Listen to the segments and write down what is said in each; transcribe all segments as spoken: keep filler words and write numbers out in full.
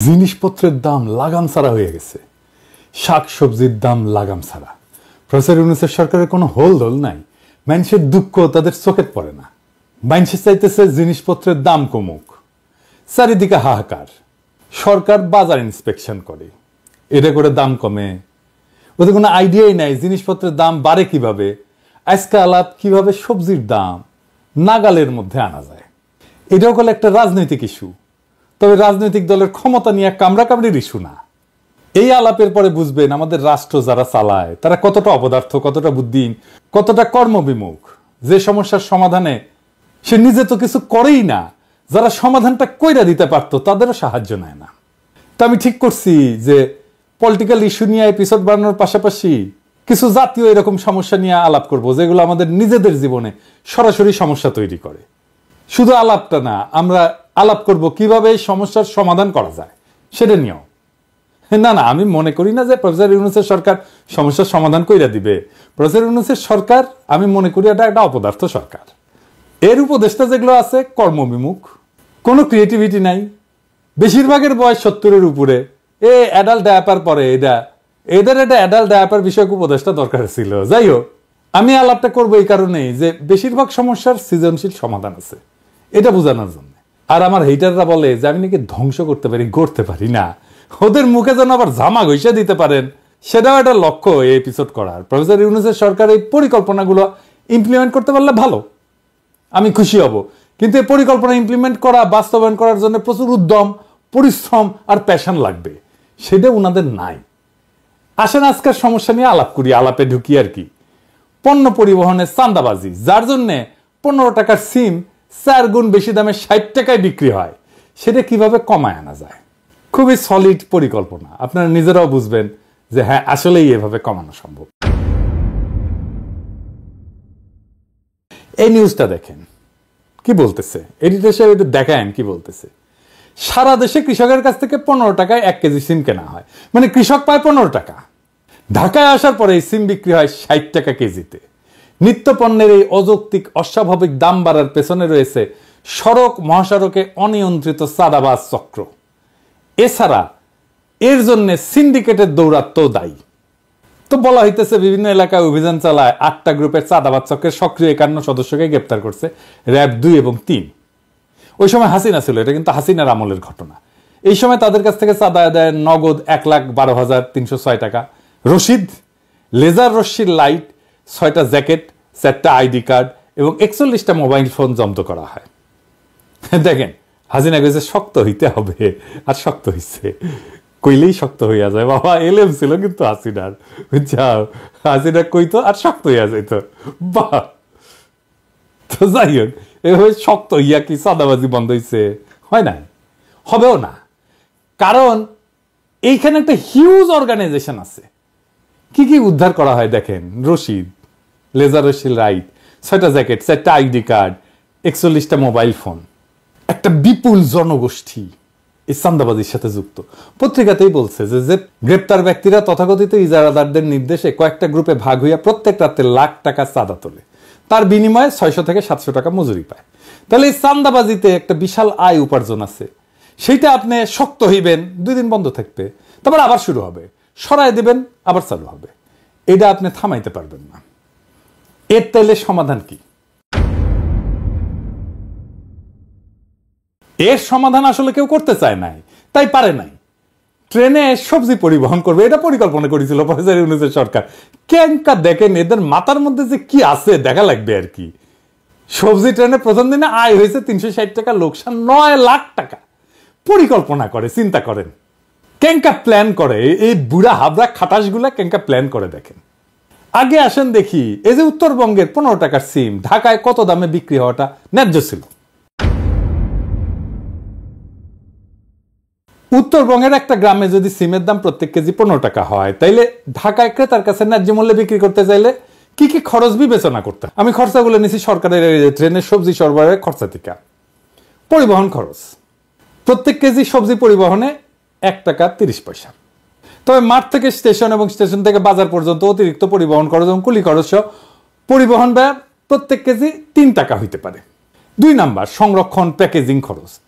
জিনিসপত্রের দাম লাগাম ছাড়া হয়ে গেছে, শাক সবজির দাম লাগাম ছাড়া। প্রফেসর ইউনূসের সরকারের কোনো হোল দোল নাই, মানুষের দুঃখ তাদের চোখে পড়ে না। মানুষের চাইতেছে জিনিসপত্রের দাম কমুক, চারিদিকে হাহাকার। সরকার বাজার ইন্সপেকশন করে, এটা করে দাম কমে, ওদের কোনো আইডিয়াই নাই জিনিসপত্রের দাম বাড়ে কিভাবে। আজকে আলাপ কিভাবে সবজির দাম নাগালের মধ্যে আনা যায়, এটাও হলো একটা রাজনৈতিক ইস্যু। তবে রাজনৈতিক দলের ক্ষমতা নিয়ে কামড়া কামড়ির ইস্যু না। এই আলাপের পরে বুঝবেন আমাদের রাষ্ট্র যারা চালায় তারা কতটা অপদার্থ, কতটা বুদ্ধিহীন, কতটা কর্মবিমুখ। যে সমস্যার সমাধানে সে নিজে তো কিছু করেই না, যারা সমাধানটা কইরা দিতে পারতো তাদেরও সাহায্য নেয় না। তা আমি ঠিক করছি যে পলিটিক্যাল ইস্যু নিয়ে এপিসোড বানানোর পাশাপাশি কিছু জাতীয় এরকম সমস্যা নিয়ে আলাপ করব, যেগুলো আমাদের নিজেদের জীবনে সরাসরি সমস্যা তৈরি করে। শুধু আলাপটা না, আমরা আলাপ করব কিভাবে এই সমস্যার সমাধান করা যায় সেটা নিয়েও। না না, আমি মনে করি না যে প্রফেসর ইউনূসের সরকার সমস্যার সমাধান কইরা দিবে। প্রফেসর ইউনূসের সরকার আমি মনে করি এটা একটা অপদার্থ সরকার। এর উপদেষ্টা যেগুলো আছে কর্মবিমুখ, কোনো ক্রিয়েটিভিটি নাই, বেশিরভাগের বয়স সত্তরের উপরে। এ অ্যাডাল্ট ডায়াপার পরে এটা এদের একটা অ্যাডাল্ট ডায়াপার বিষয়ক উপদেষ্টা দরকার ছিল। যাই হোক, আমি আলাপটা করবো এই কারণেই যে বেশিরভাগ সমস্যার সৃজনশীল সমাধান আছে, এটা বোঝানোর জন্য। আর আমার হেটাররা বলে যে আমি নাকি ধ্বংস করতে পারি, গড়তে পারি না। ওদের মুখে যেন আবার জামা ঘষে দিতে পারেন, সেটাও একটা লক্ষ্য এই এপিসোড করার। প্রফেসর ইউনূসের সরকার এই পরিকল্পনাগুলো ইমপ্লিমেন্ট করতে পারলে ভালো, আমি খুশি হব। কিন্তু এই পরিকল্পনা ইমপ্লিমেন্ট করা, বাস্তবায়ন করার জন্য প্রচুর উদ্যম, পরিশ্রম আর প্যাশন লাগবে, সেটা ওনাদের নাই। আসেন আজকের সমস্যা নিয়ে আলাপ করি। আলাপে ঢুকি আর কি, পণ্য পরিবহনের চাঁদাবাজি, যার জন্য পনেরো টাকার সিম চার গুণ বেশি দামে ষাট টাকায় বিক্রি হয়, সেটা কিভাবে কমায় আনা যায়। খুবই সলিড পরিকল্পনা, আপনারা নিজেরাও বুঝবেন যে হ্যাঁ আসলেই এভাবে কমানো সম্ভব। এই নিউজটা দেখেন কি বলতেছে, এডিটর সাহেব একটু দেখান কি বলতেছে। সারা দেশে কৃষকের কাছ থেকে পনেরো টাকায় এক কেজি সিম কেনা হয়, মানে কৃষক পায় পনেরো টাকা। ঢাকায় আসার পরে এই সিম বিক্রি হয় ষাট টাকা কেজিতে। নিত্য পণ্যের এই অযৌক্তিক অস্বাভাবিক দাম বাড়ার পেছনে রয়েছে সড়ক মহাসড়কে অনিয়ন্ত্রিত চাঁদাবাজ চক্র। এছাড়া এর জন্য সিন্ডিকেটের দৌরাত্ম্য দায়ী। তো বলা হইতেছে বিভিন্ন এলাকায় অভিযান চালায় আটটা গ্রুপের চাঁদাবাজ চক্রের সক্রিয় একান্ন সদস্যকে গ্রেপ্তার করছে র্যাব দুই এবং তিন। ওই সময় হাসিনা ছিল, এটা কিন্তু হাসিনার আমলের ঘটনা। এই সময় তাদের কাছ থেকে চাঁদা আদায় নগদ এক লাখ বারো হাজার তিনশো ছয় টাকা, রশিদ, লেজার রশ্মির লাইট, ছয়টা জ্যাকেট, চারটা আইডি কার্ড এবং একচল্লিশটা মোবাইল ফোন জব্দ করা হয়। দেখেন হাসিনা কইছে শক্ত হইতে হবে, আর শক্ত হইছে, কইলেই শক্ত হইয়া যায়। বাবা এলেম ছিল কিন্তু হাসিনার, বুঝছাও, হাসিনা কইতো আর শক্ত হইয়া যাইতো। বাহ, তো যাই হোক, এভাবে শক্ত হইয়া কি চাঁদাবাজি বন্ধ হইছে? হয় না, হবেও না। কারণ এইখানে একটা হিউজ অর্গানাইজেশন আছে। কি কি উদ্ধার করা হয় দেখেন, রশিদ, লেজার রশ্মির লাইট, ছয়টা জ্যাকেট, চারটা আইডি কার্ড, একচল্লিশটা মোবাইল ফোন। একটা বিপুল জনগোষ্ঠী এই চাঁদাবাজির সাথে যুক্ত। পত্রিকাতেই বলছে যে যে গ্রেপ্তার ব্যক্তিরা তথাকথিত ইজারাদারদের নির্দেশে কয়েকটা গ্রুপে ভাগ হইয়া প্রত্যেক রাতে লাখ টাকা চাঁদা তোলে, তার বিনিময়ে ছয়শো থেকে সাতশো টাকা মজুরি পায়। তাহলে এই চাঁদাবাজিতে একটা বিশাল আয় উপার্জন আছে। সেইটা আপনি শক্ত হইবেন, দুই দিন বন্ধ থাকবে, তারপর আবার শুরু হবে, সরাই দিবেন, আবার চালু হবে। এটা আপনি থামাইতে পারবেন না। এর তাইলে সমাধান কি? এর সমাধান আসলে কেউ করতে চায় নাই, তাই পারে নাই। ট্রেনে সবজি পরিবহন করবে, এটা পরিকল্পনা করেছিল প্রফেসর ইউনূসের সরকার। কেঙ্কা দেখেন, এদের মাথার মধ্যে যে কি আছে দেখা লাগবে আর কি। সবজি ট্রেনে প্রথম দিনে আয় হয়েছে তিনশো ষাট টাকা, লোকসান নয় লাখ টাকা। পরিকল্পনা করে, চিন্তা করেন, কেঙ্কা প্ল্যান করে। এই বুড়া হাবড়া খাটাসগুলা কেঙ্কা প্ল্যান করে দেখেন। আগে আসেন দেখি, এই যে উত্তরবঙ্গের পনেরো টাকার সিম ঢাকায় কত দামে বিক্রি হওয়াটা ন্যায্য ছিল। উত্তরবঙ্গের একটা গ্রামে যদি সিমের দাম প্রত্যেক কেজি পনেরো টাকা হয়, তাইলে ঢাকায় ক্রেতার কাছে ন্যায্য মূল্যে বিক্রি করতে চাইলে কি কি খরচ বিবেচনা করতে? আমি খরচাগুলো নিছি সরকারের ট্রেনের সবজি সরবরাহের খরচা থেকে। পরিবহন খরচ, প্রত্যেক কেজি সবজি পরিবহনে এক টাকা তিরিশ পয়সা। তবে মাঠ থেকে স্টেশন এবং স্টেশন থেকে বাজার পর্যন্ত অতিরিক্ত পরিবহন খরচ এবং কুলি খরচ পরিবহন ব্যয় প্রত্যেক কেজি তিন টাকা হইতে পারে। দুই নাম্বার, সংরক্ষণ প্যাকেজিং খরচ।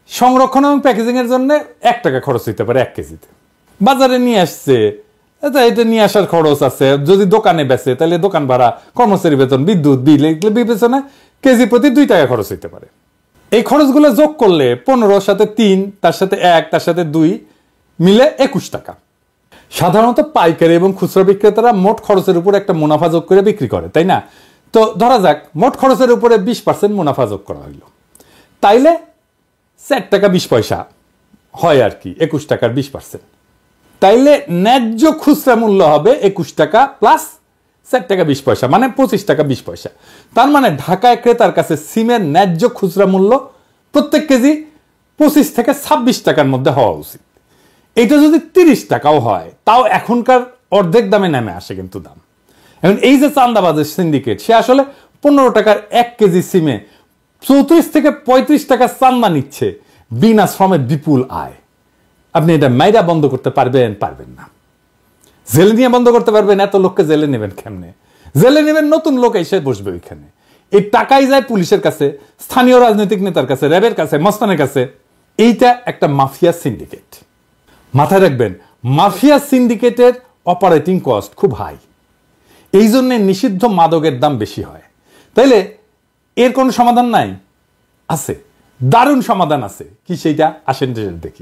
সংরক্ষণ এবং প্যাকেজিং এর জন্য এক টাকা খরচ হইতে পারে এক কেজিতে। বাজারে নিয়ে আসছে, এটা নিয়ে আসার খরচ আছে, যদি দোকানে বেচে তাহলে দোকান ভাড়া, কর্মচারী বেতন, বিদ্যুৎ বিল, এগুলো বিবেচনায় কেজি প্রতি দুই টাকা খরচ হইতে পারে। এই খরচগুলো যোগ করলে পনেরোর সাথে তিন, তার সাথে এক, তার সাথে দুই মিলে একুশ টাকা। সাধারণত পাইকারি এবং খুচরা বিক্রেতারা মোট খরচের উপর একটা মুনাফা যোগ করে বিক্রি করে, তাই না? তো ধরা যাক মোট খরচের উপরে বিশ পার্সেন্ট মুনাফা যোগ করা হইল, তাইলে চার টাকা বিশ পয়সা হয় আর কি, একুশ টাকার বিশ পার্সেন্ট। তাইলে ন্যায্য খুচরা মূল্য হবে একুশ টাকা প্লাস চার টাকা বিশ পয়সা, মানে পঁচিশ টাকা বিশ পয়সা। তার মানে ঢাকায় ক্রেতার কাছে সিমের ন্যায্য খুচরা মূল্য প্রত্যেক কেজি পঁচিশ থেকে ছাব্বিশ টাকার মধ্যে হওয়া উচিত। এটা যদি তিরিশ টাকাও হয় তাও এখনকার অর্ধেক দামে নেমে আসে কিন্তু দাম। এখন এই যে চান্দাবাজের সিন্ডিকেট, সে আসলে পনেরো টাকার এক কেজি সিমে চৌত্রিশ থেকে পঁয়ত্রিশ টাকা চান্দা নিচ্ছে, বিনা শ্রমে বিপুল আয়। আপনি এটা মাইরা বন্ধ করতে পারবেন? পারবেন না। জেলে নিয়ে বন্ধ করতে পারবেন? এত লোককে জেলে নেবেন কেমনে? জেলে নেবেন নতুন লোক এসে বসবে ওইখানে। এই টাকাই যায় পুলিশের কাছে, স্থানীয় রাজনৈতিক নেতার কাছে, র্যাবের কাছে, মস্তানের কাছে। এইটা একটা মাফিয়া সিন্ডিকেট। মাথায় রাখবেন, মাফিয়া সিন্ডিকেটের অপারেটিং কস্ট খুব হাই, এই জন্য নিষিদ্ধ মাদকের দাম বেশি হয়। তাইলে এর কোনো সমাধান নাই? আছে, দারুণ সমাধান আছে। কি সেইটা? আসেন দেখি।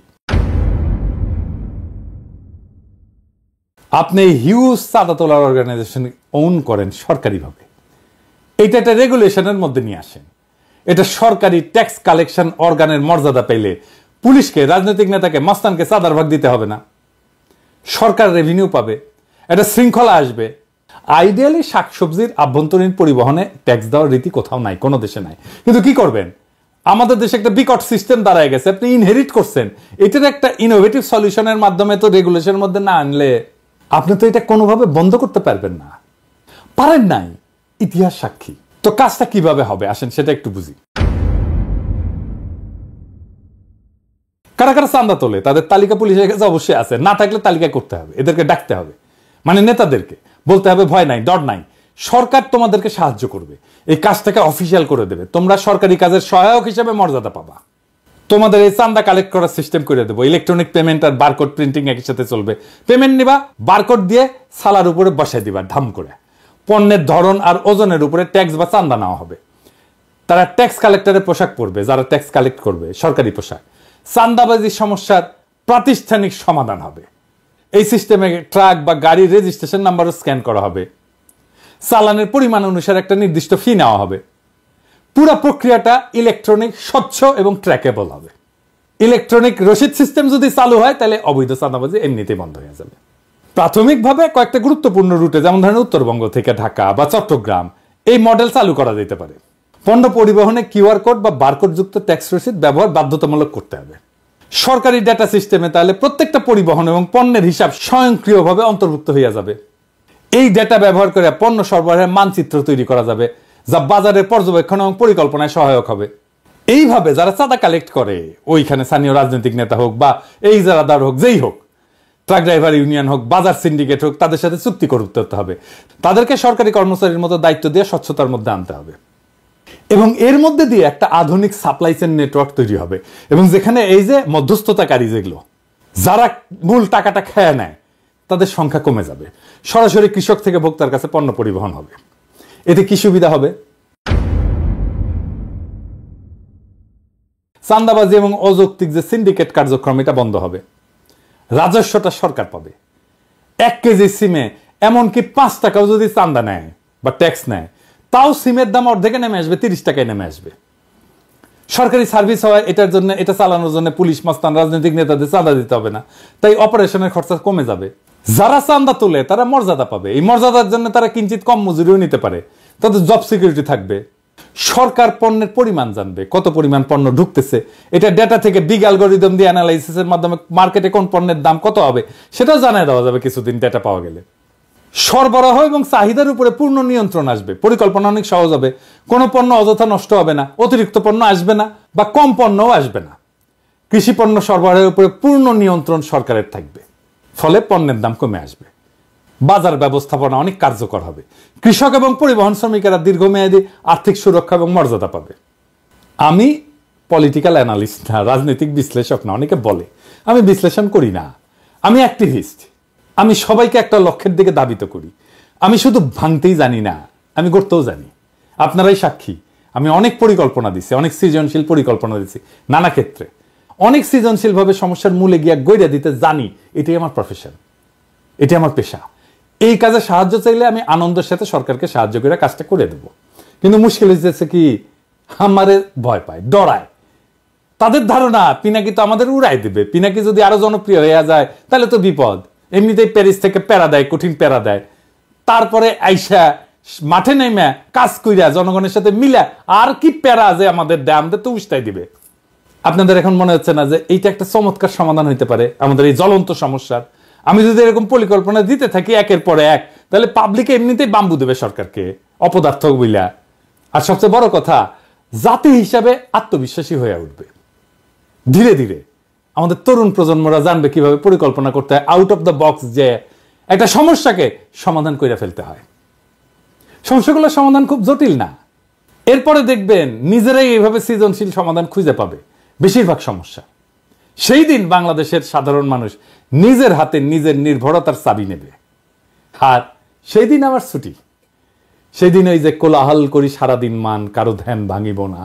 আপনি হিউজ চাঁদা তোলার অর্গানাইজেশন ওন করেন সরকারিভাবে, এইটা একটা রেগুলেশনের মধ্যে নিয়ে আসেন। এটা সরকারি ট্যাক্স কালেকশন অর্গানের মর্যাদা পেলে পুলিশকে, রাজনৈতিক নেতাকে, মস্তানকে চাঁদার ভাগ দিতে হবে না। সরকার রেভিনিউ পাবে, একটা শৃঙ্খলা আসবে। আইডিয়ালি শাকসবজির আভ্যন্তরীণ পরিবহনে ট্যাক্স দেওয়ার রীতি কোথাও নাই, কোনো দেশে নাই। কিন্তু কি করবেন, আমাদের দেশে একটা বিকট সিস্টেম দাঁড়ায় গেছে, আপনি ইনহেরিট করছেন। এটার একটা ইনোভেটিভ সলিউশনের মাধ্যমে তো রেগুলেশনের মধ্যে না আনলে আপনি তো এটা কোনোভাবে বন্ধ করতে পারবেন না, পারেন নাই, ইতিহাস সাক্ষী। তো কাজটা কিভাবে হবে আসেন সেটা একটু বুঝি। কারা কারা চাঁদা তোলে তাদের তালিকা পুলিশের কাছে অবশ্যই আছে, না থাকলে তালিকা করতে হবে, এদেরকে ডাকতে হবে, মানে নেতাদেরকে বলতে হবে ভয় নাই, ডর নাই, সরকার তোমাদেরকে সাহায্য করবে, এই কাজটাকে অফিসিয়াল করে দেবে, তোমরা সরকারি কাজের সহায়ক হিসেবে মর্যাদা পাবা, তোমাদের এই চাঁদা কালেক্ট করার সিস্টেম করে দেবো, ইলেকট্রনিক পেমেন্ট আর বারকোড প্রিন্টিং একই সাথে চলবে। পেমেন্ট নিবা, বারকোড দিয়ে সালার উপরে বসাই দিবা ধাম করে, পণ্যের ধরন আর ওজনের উপরে ট্যাক্স বা চাঁদা নেওয়া হবে। তারা ট্যাক্স কালেক্টরের পোশাক পরবে, যারা ট্যাক্স কালেক্ট করবে সরকারি পোশাক। চাঁদাবাজির সমস্যার প্রাতিষ্ঠানিক সমাধান হবে। এই সিস্টেমে ট্রাক বা গাড়ির রেজিস্ট্রেশন নাম্বারও স্ক্যান করা হবে, চালানের পরিমাণ অনুসারে একটা নির্দিষ্ট ফি নেওয়া হবে। পুরো প্রক্রিয়াটা ইলেকট্রনিক, স্বচ্ছ এবং ট্র্যাকেবল হবে। ইলেকট্রনিক রসিদ সিস্টেম যদি চালু হয় তাহলে অবৈধ চাঁদাবাজি এমনিতেই বন্ধ হয়ে যাবে। প্রাথমিকভাবে কয়েকটা গুরুত্বপূর্ণ রুটে, যেমন ধরেন উত্তরবঙ্গ থেকে ঢাকা বা চট্টগ্রাম, এই মডেল চালু করা যেতে পারে। পণ্য পরিবহনে কিউআর কোড বা বারকোড যুক্ত ট্যাক্স রসিদ ব্যবহার বাধ্যতামূলক করতে হবে। সরকারি ডেটা সিস্টেমে তাহলে প্রত্যেকটা পরিবহন এবং পণ্যের হিসাব স্বয়ংক্রিয়ভাবে অন্তর্ভুক্ত হয়ে যাবে। এই ডেটা ব্যবহার করে পণ্য সরবরাহের মানচিত্র তৈরি করা যাবে, যা বাজারের পর্যবেক্ষণ এবং পরিকল্পনায় সহায়ক হবে। এইভাবে যারা চাঁদা কালেক্ট করে, ওইখানে স্থানীয় রাজনৈতিক নেতা হোক বা এই ইজারাদার হোক, যেই হোক, ট্রাক ড্রাইভার ইউনিয়ন হোক, বাজার সিন্ডিকেট হোক, তাদের সাথে চুক্তি করতে হবে। তাদেরকে সরকারি কর্মচারীর মতো দায়িত্ব দিয়ে স্বচ্ছতার মধ্যে আনতে হবে এবং এর মধ্যে দিয়ে একটা আধুনিক সাপ্লাই চেইন নেটওয়ার্ক তৈরি হবে। এবং যেখানে এই যে মধ্যস্থতাকারী, যেগুলো যারা মূল টাকাটা খেয়ে নেয়, তাদের সংখ্যা কমে যাবে। সরাসরি কৃষক থেকে ভোক্তার কাছে পণ্য পরিবহন হবে। এতে কি সুবিধা হবে? চাঁদাবাজি এবং অযৌক্তিক যে সিন্ডিকেট কার্যক্রম, এটা বন্ধ হবে। রাজস্বটা সরকার পাবে। এক কেজি সিমে এমনকি পাঁচ টাকাও যদি চাঁদা নেয় বা ট্যাক্স নেয়, তাও সিমের দাম অর্ধেকে নেমে আসবে, তিরিশ টাকায় নেমে আসবে। সরকারি সার্ভিস হয়, এটার জন্য, এটা চালানোর জন্য পুলিশ, মস্তান, রাজনৈতিক নেতাদের চাঁদা দিতে হবে না, তাই অপারেশনের খরচা কমে যাবে। যারা চাঁদা তোলে তারা মর্যাদা পাবে, এই মর্যাদার জন্য তারা কিঞ্চিত কম মজুরিও নিতে পারে, তাদের জব সিকিউরিটি থাকবে। সরকার পণ্যের পরিমাণ জানবে, কত পরিমাণ পণ্য ঢুকতেছে, এটা ডেটা থেকে বিগ অ্যালগরিদম দিয়ে অ্যানালাইসিসের মাধ্যমে মার্কেটে কোন পণ্যের দাম কত হবে সেটাও জানিয়ে দেওয়া যাবে কিছুদিন ডেটা পাওয়া গেলে। সরবরাহ এবং চাহিদার উপরে পূর্ণ নিয়ন্ত্রণ আসবে, পরিকল্পনা অনেক সহজ হবে, কোনো পণ্য অযথা নষ্ট হবে না, অতিরিক্ত পণ্য আসবে না বা কম পণ্যও আসবে না। কৃষি পণ্য সরবরাহের উপরে পূর্ণ নিয়ন্ত্রণ সরকারের থাকবে, ফলে পণ্যের দাম কমে আসবে। বাজার ব্যবস্থাপনা অনেক কার্যকর হবে, কৃষক এবং পরিবহন শ্রমিকেরা দীর্ঘমেয়াদী আর্থিক সুরক্ষা এবং মর্যাদা পাবে। আমি পলিটিক্যাল অ্যানালিস্ট না, রাজনৈতিক বিশ্লেষক না। অনেকে বলে আমি বিশ্লেষণ করি না, আমি অ্যাক্টিভিস্ট। আমি সবাইকে একটা লক্ষ্যের দিকে ধাবিত করি। আমি শুধু ভাঙতেই জানি না, আমি করতেও জানি। আপনারাই সাক্ষী, আমি অনেক পরিকল্পনা দিচ্ছি, অনেক সৃজনশীল পরিকল্পনা দিচ্ছি নানা ক্ষেত্রে, অনেক সৃজনশীলভাবে সমস্যার মূলে গিয়া গইরা দিতে জানি। এটাই আমার প্রফেশন, এটি আমার পেশা। এই কাজে সাহায্য চাইলে আমি আনন্দের সাথে সরকারকে সাহায্য করে কাজটা করে দেব। কিন্তু মুশকিল হয়েছে কি, আমারে ভয় পায়, ডরায়। তাদের ধারণা পিনাকি তো আমাদের উড়াই দেবে, পিনাকি যদি আরো জনপ্রিয় হয়ে যায় তাহলে তো বিপদ। এমনিতেই প্যারিস থেকে প্যারা দেয়, কঠিন প্যারা দেয়, তারপরে আইসা মাঠে নেমে কাজ কইরা জনগণের সাথে মিলা আর কি প্যারা যে আমাদের দেয়, আমাদের তো উস্তাই দিবে। আপনাদের এখন মনে হচ্ছে না যে এইটা একটা চমৎকার সমাধান হইতে পারে আমাদের এই জ্বলন্ত সমস্যার? আমি যদি এরকম পরিকল্পনা দিতে থাকি একের পর এক, তাহলে পাবলিক এমনিতেই বাম্বু দেবে সরকারকে, অপদার্থ বইলা। আর সবচেয়ে বড় কথা, জাতি হিসাবে আত্মবিশ্বাসী হয়ে উঠবে। ধীরে ধীরে আমাদের তরুণ প্রজন্মরা জানবে কিভাবে পরিকল্পনা করতে হয়, আউট অফ দ্য বক্স, যে একটা সমস্যাকে সমাধান করে ফেলতে হয়। সমস্যাগুলোর সমাধান খুব জটিল না। এরপরে দেখবেন নিজেরাই এইভাবে সৃজনশীল সমাধান খুঁজে পাবে বেশিরভাগ সমস্যা। সেই দিন বাংলাদেশের সাধারণ মানুষ নিজের হাতে নিজের নির্ভরতার চাবি নেবে। আর সেই দিন আমার ছুটি। সেই দিন ওই যে কোলাহল করি সারাদিন মান, কারো ধ্যান ভাঙিব না,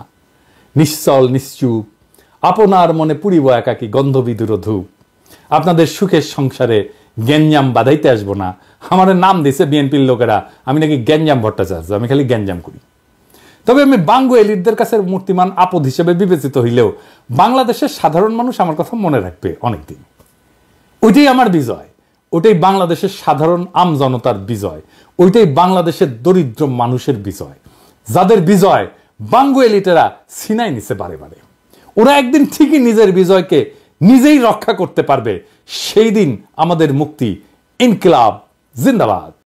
নিশ্চল নিশ্চুপ আপনার মনে পুরিব একাকী গন্ধবিদুর ধূপ, আপনাদের সুখের সংসারে গ্যাঞ্জাম বাধাইতে আসবো না। আমার নাম দিছে বিএনপির লোকেরা, আমি নাকি গ্যাঞ্জাম ভট্টাচার্য, আমি খালি গ্যাঞ্জাম করি। তবে আমি বাঙ্গু এলিটদের কাছে মূর্তিমান আপদ হিসেবে বিবেচিত হইলেও বাংলাদেশের সাধারণ মানুষ আমার কথা মনে রাখবে অনেকদিন। ওইটাই আমার বিজয়, ওইটাই বাংলাদেশের সাধারণ আম জনতার বিজয়, ওইটাই বাংলাদেশের দরিদ্র মানুষের বিজয়, যাদের বিজয় বাঙ্গু এলিটেরা ছিনাই নিছে বারে বারে। ওরা একদিন ঠিকই নিজের বিজয়কে নিজেই রক্ষা করতে পারবে। সেই দিন আমাদের মুক্তি। ইনকিলাব জিন্দাবাদ।